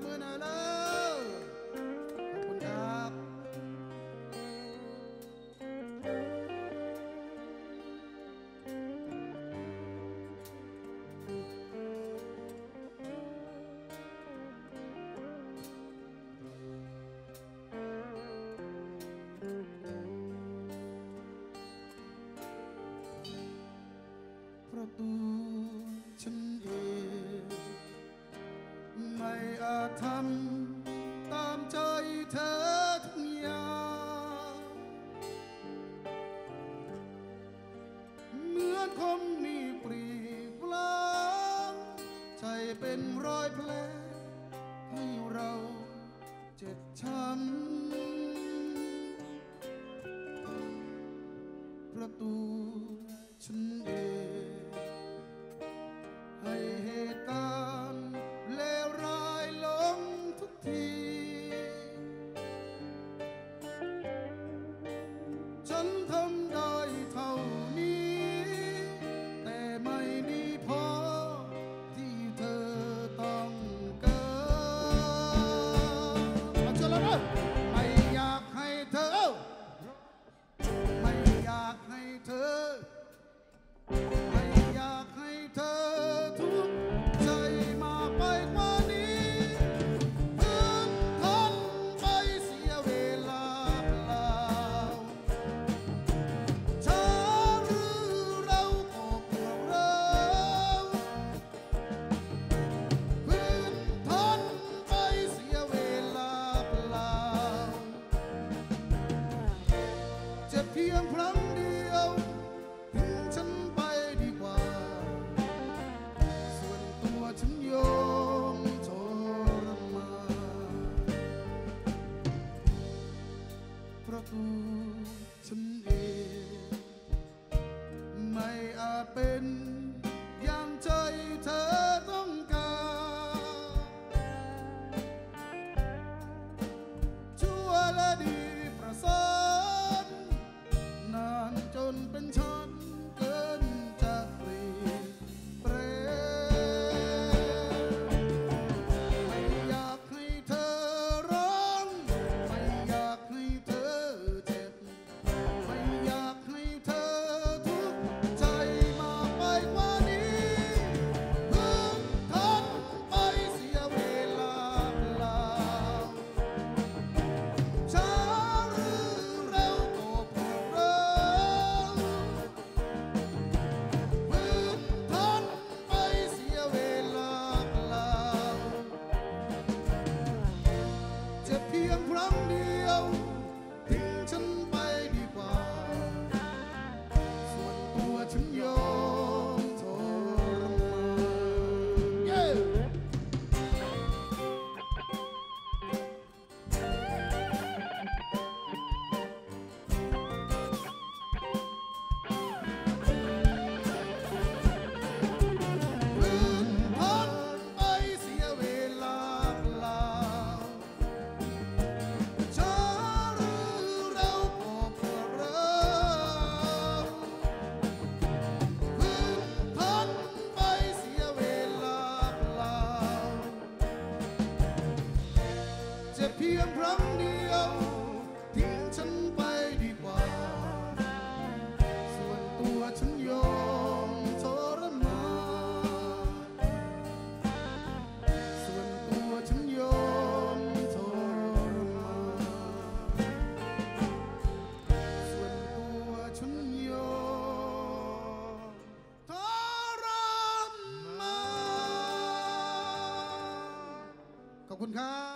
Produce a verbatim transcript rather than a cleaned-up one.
อหน่อยแล้วขอบคุณครับประตูฉันเองไม่อาจทำตามใจเธอทุกอย่างเหมือนคนมีปรีกล้างใจเป็นรอยแผลให้เราเจ็บช้ำประตูฉันเองให้เหตุการณ์เลวร้ายลงทุกทีฉันทำได้เท่านี้แต่ไม่ดีพอที่เธอต้องการมาเจอแล้วนะไม่อยากให้เธอไม่อยากให้เธอไม่อยากให้เธอทุกข์ใจมาไปกว่านี้เพื่อนทนไปเสียเวลาเปล่าช้าหรือเราก็พวกเราเพื่อนทนไปเสียเวลาเปล่าเจ็บเพียงครั้งเดียวทิ้งฉันไปดีกว่าส่วนตัวฉันยอมทรมานประตูฉันเองไม่อาจเป็นอย่างใจเธอต้องการชั่วและดีประสานนานจนเป็นฉันเกินจะเปลี่ยนแปลงไม่อยากให้เธอร้องไม่อยากให้เธอเจ็บไม่อยากให้เธอทุกข์ใจมาไปกว่านี้เพื่อทนไปเสียเวลาเปล่าช้าหรือเร็วก็พวกเราเพื่อทนไปเสียเวลาเปล่าเจ็บเพียงครั้งเดียวทิ้งฉันไปดีกว่าส่วนตัวฉันยอมทรมานเย้เพื่อนทนไปเสียเวลาเปล่าช้าหรือเร็วก็พวกเราเพื่อนทนไปเสียเวลาเปล่าเจ็บเพียงครั้งเดียวทิ้งฉันไปดีกว่าส่วนตัวฉันยอมทรมานส่วนตัวฉันยอมทรมานส่วนตัวฉันยอมทรมานขอบคุณครับ